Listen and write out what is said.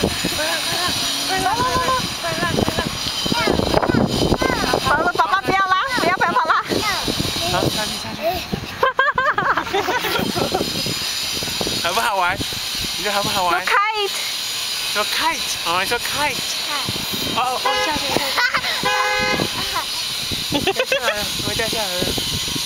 好了，宝宝不要拉，不要跑啦。 好，下去。好不好玩？你觉得好不好玩？ 说 kite， 说 kite， 哦，你说 kite。哦，下去。掉下来了，我掉下来了。